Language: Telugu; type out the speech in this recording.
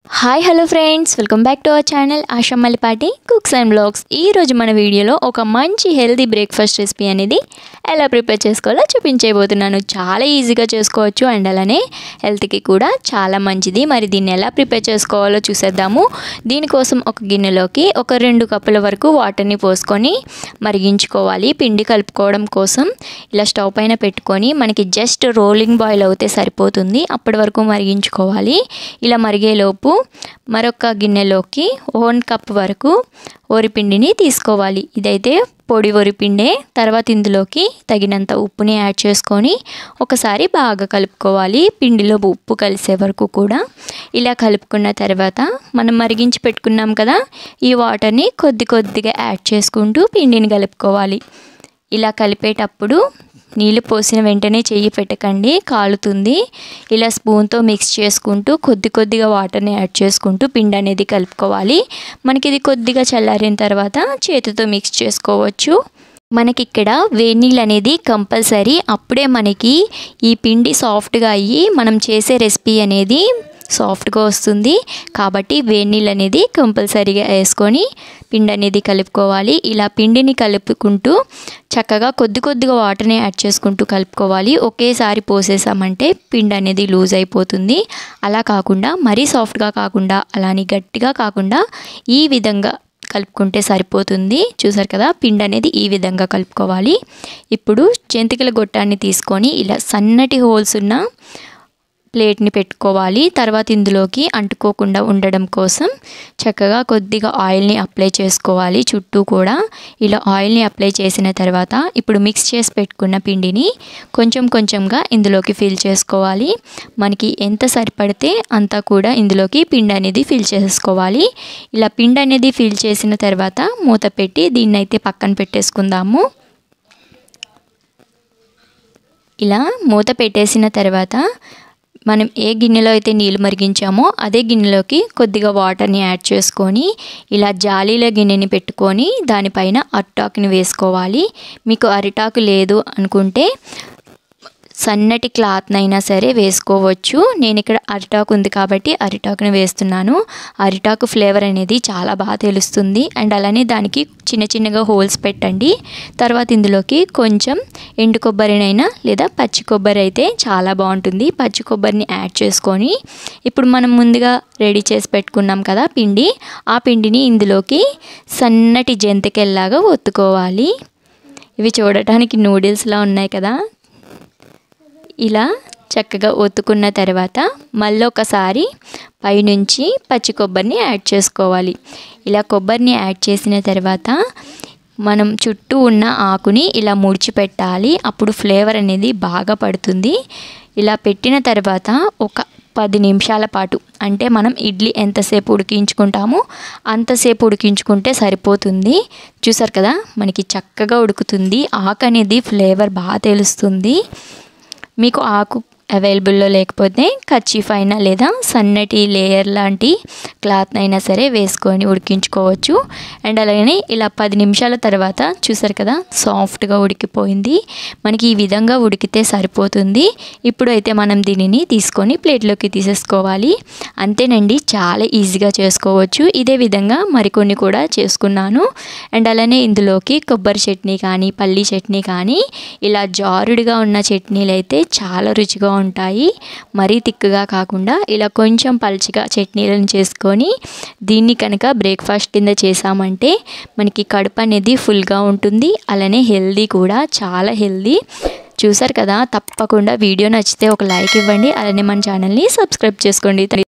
Hi hello friends, welcome back to our channel Asha Mallipati cooks and blogs. ఈరోజు మన వీడియోలో ఒక మంచి హెల్తీ బ్రేక్ఫాస్ట్ రెసిపీ అనేది ఎలా ప్రిపేర్ చేసుకోవాలో చూపించబోతున్నాను. చాలా ఈజీగా చేసుకోవచ్చు అండ్ అలానే హెల్త్కి కూడా చాలా మంచిది. మరి దీన్ని ఎలా ప్రిపేర్ చేసుకోవాలో చూసేద్దాము. దీనికోసం ఒక గిన్నెలోకి ఒక 2 కప్పుల వరకు వాటర్ని పోసుకొని మరిగించుకోవాలి. పిండి కలుపుకోవడం కోసం ఇలా స్టవ్ పైన పెట్టుకొని మనకి జస్ట్ రోలింగ్ బాయిల్ అవుతే సరిపోతుంది. అప్పటి వరకు మరిగించుకోవాలి. ఇలా మరిగేలోపు మరొక గిన్నెలోకి 1 కప్ వరకు వరిపిండిని తీసుకోవాలి. ఇదైతే పొడి వరిపిండే. తర్వాత ఇందులోకి తగినంత ఉప్పుని యాడ్ చేసుకొని ఒకసారి బాగా కలుపుకోవాలి. పిండిలో ఉప్పు కలిసే వరకు కూడా ఇలా కలుపుకున్న తర్వాత మనం మరిగించి పెట్టుకున్నాం కదా, ఈ వాటర్ని కొద్దిగా యాడ్ చేసుకుంటూ పిండిని కలుపుకోవాలి. ఇలా కలిపేటప్పుడు నీళ్ళు పోసిన వెంటనే చెయ్యి పెట్టకండి, కాలుతుంది. ఇలా స్పూన్తో మిక్స్ చేసుకుంటూ కొద్దిగా వాటర్ని యాడ్ చేసుకుంటూ పిండి అనేది కలుపుకోవాలి. మనకి ఇది కొద్దిగా చల్లారిన తర్వాత చేతితో మిక్స్ చేసుకోవచ్చు. మనకి ఇక్కడ వేడి నీళ్ళు అనేది కంపల్సరీ. అప్పుడే మనకి ఈ పిండి సాఫ్ట్గా అయ్యి మనం చేసే రెసిపీ అనేది సాఫ్ట్గా వస్తుంది. కాబట్టి వేడి నీళ్ళు అనేది కంపల్సరీగా వేసుకొని పిండి అనేది కలుపుకోవాలి. ఇలా పిండిని కలుపుకుంటూ చక్కగా కొద్దిగా వాటర్ని యాడ్ చేసుకుంటూ కలుపుకోవాలి. ఒకేసారి పోసేసామంటే పిండి అనేది లూజ్ అయిపోతుంది. అలా కాకుండా మరీ సాఫ్ట్గా కాకుండా అలానే గట్టిగా కాకుండా ఈ విధంగా కలుపుకుంటే సరిపోతుంది. చూసారు కదా, పిండి అనేది ఈ విధంగా కలుపుకోవాలి. ఇప్పుడు జంతికల గొట్టాన్ని తీసుకొని ఇలా సన్నటి హోల్స్ ఉన్న ప్లేట్ని పెట్టుకోవాలి. తర్వాత ఇందులోకి అంటుకోకుండా ఉండడం కోసం చక్కగా కొద్దిగా ఆయిల్ని అప్లై చేసుకోవాలి. చుట్టూ కూడా ఇలా ఆయిల్ని అప్లై చేసిన తర్వాత ఇప్పుడు మిక్స్ చేసి పెట్టుకున్న పిండిని కొంచెంగా ఇందులోకి ఫిల్ చేసుకోవాలి. మనకి ఎంత సరిపడితే అంతా కూడా ఇందులోకి పిండి అనేది ఫిల్ చేసుకోవాలి. ఇలా పిండి అనేది ఫిల్ చేసిన తర్వాత మూత పెట్టి దీన్ని అయితే పక్కన పెట్టేసుకుందాము. ఇలా మూత పెట్టేసిన తర్వాత మనం ఏ గిన్నెలో అయితే నీళ్ళు మరిగించామో అదే గిన్నెలోకి కొద్దిగా వాటర్ని యాడ్ చేసుకొని ఇలా జాలీల గిన్నెని పెట్టుకొని దానిపైన అరిటాకుని వేసుకోవాలి. మీకు అరిటాకు లేదు అనుకుంటే సన్నటి క్లాత్నైనా సరే వేసుకోవచ్చు. నేను ఇక్కడ అరిటాకు ఉంది కాబట్టి అరిటాకుని వేస్తున్నాను. అరిటాకు ఫ్లేవర్ అనేది చాలా బాగా తెలుస్తుంది. అండ్ అలానే దానికి చిన్నగా హోల్స్ పెట్టండి. తర్వాత ఇందులోకి కొంచెం ఎండు కొబ్బరినైనా లేదా పచ్చి కొబ్బరి అయితే చాలా బాగుంటుంది. పచ్చి కొబ్బరిని యాడ్ చేసుకొని ఇప్పుడు మనం ముందుగా రెడీ చేసి పెట్టుకున్నాం కదా పిండి, ఆ పిండిని ఇందులోకి సన్నటి జంతికల్లాగా ఒత్తుకోవాలి. ఇవి చూడటానికి నూడిల్స్లా ఉన్నాయి కదా. ఇలా చక్కగా ఒత్తుకున్న తర్వాత మళ్ళీ ఒకసారి పైనుంచి పచ్చి కొబ్బరిని యాడ్ చేసుకోవాలి. ఇలా కొబ్బరిని యాడ్ చేసిన తర్వాత మనం చుట్టూ ఉన్న ఆకుని ఇలా ముడిచిపెట్టాలి. అప్పుడు ఫ్లేవర్ అనేది బాగా పడుతుంది. ఇలా పెట్టిన తర్వాత ఒక 10 నిమిషాల పాటు, అంటే మనం ఇడ్లీ ఎంతసేపు ఉడికించుకుంటామో అంతసేపు ఉడికించుకుంటే సరిపోతుంది. చూసారు కదా, మనకి చక్కగా ఉడుకుతుంది. ఆకు అనేది ఫ్లేవర్ బాగా తెలుస్తుంది. మీకు ఆకు అవైలబుల్లో లేకపోతే కర్చీఫ్ అయినా లేదా సన్నటి లేయర్ లాంటి క్లాత్ అయినా సరే వేసుకొని ఉడికించుకోవచ్చు. అండ్ అలాగే ఇలా 10 నిమిషాల తర్వాత చూసారు కదా, సాఫ్ట్గా ఉడికిపోయింది. మనకి ఈ విధంగా ఉడికితే సరిపోతుంది. ఇప్పుడు అయితే మనం దీనిని తీసుకొని ప్లేట్లోకి తీసేసుకోవాలి. అంతేనండి, చాలా ఈజీగా చేసుకోవచ్చు. ఇదే విధంగా మరికొన్ని కూడా చేసుకున్నాను. అండ్ అలానే ఇందులోకి కొబ్బరి చట్నీ కానీ పల్లీ చట్నీ కానీ ఇలా జారుడుగా ఉన్న చట్నీలు అయితే చాలా రుచిగా ఉంటాయి. మరీ తిక్కుగా కాకుండా ఇలా కొంచెం పల్చగా చట్నీలను చేసుకొని దీన్ని కనుక బ్రేక్ఫాస్ట్ కింద చేసామంటే మనకి కడుపు అనేది ఫుల్గా ఉంటుంది. అలానే హెల్దీ కూడా, చాలా హెల్దీ. చూసారు కదా, తప్పకుండా వీడియో నచ్చితే ఒక లైక్ ఇవ్వండి. అలానే మన ఛానల్ని సబ్స్క్రైబ్ చేసుకోండి.